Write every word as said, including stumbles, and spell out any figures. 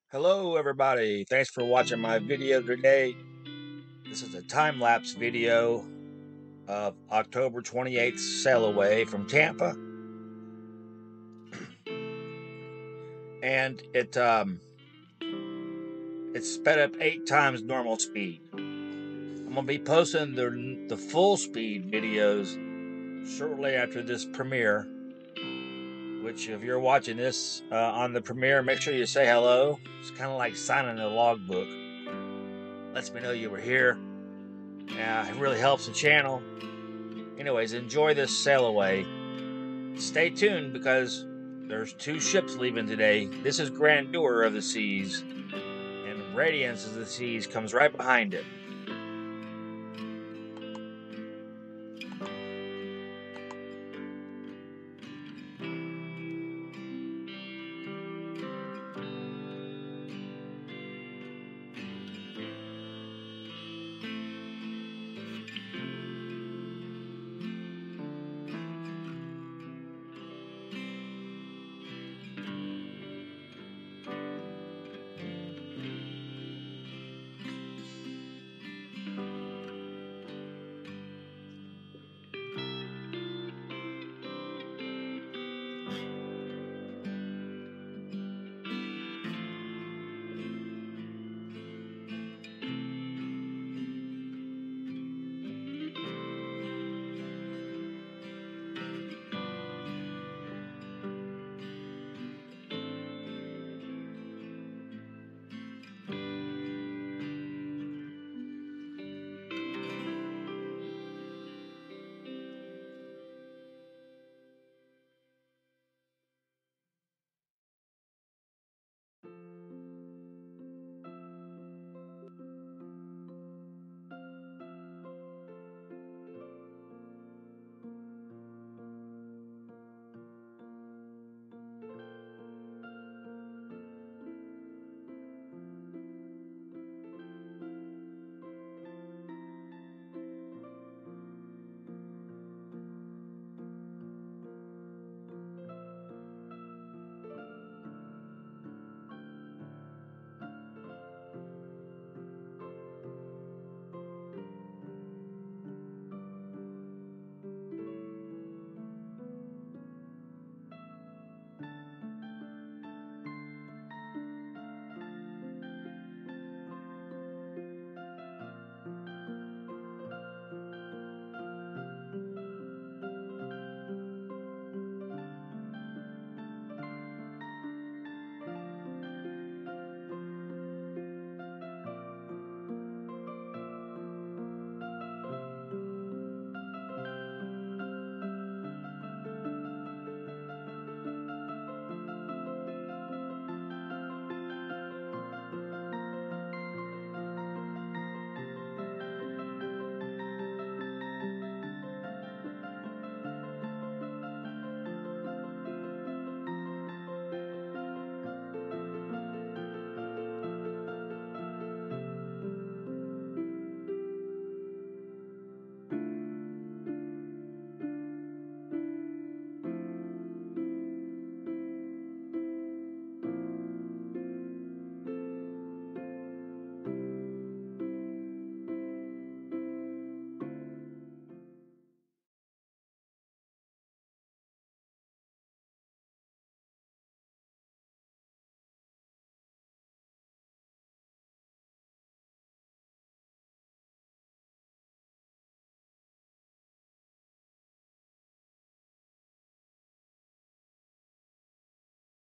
Hello everybody, thanks for watching my video today. This is a time-lapse video of October twenty-eighth sail away from Tampa. And it um it's sped up eight times normal speed. I'm gonna be posting the, the full speed videos shortly after this premiere, which if you're watching this uh, on the premiere, make sure you say hello. It's kind of like signing a logbook. Lets me know you were here. Yeah, it really helps the channel. Anyways, enjoy this sail away. Stay tuned because there's two ships leaving today. This is Grandeur of the Seas, and Radiance of the Seas comes right behind it.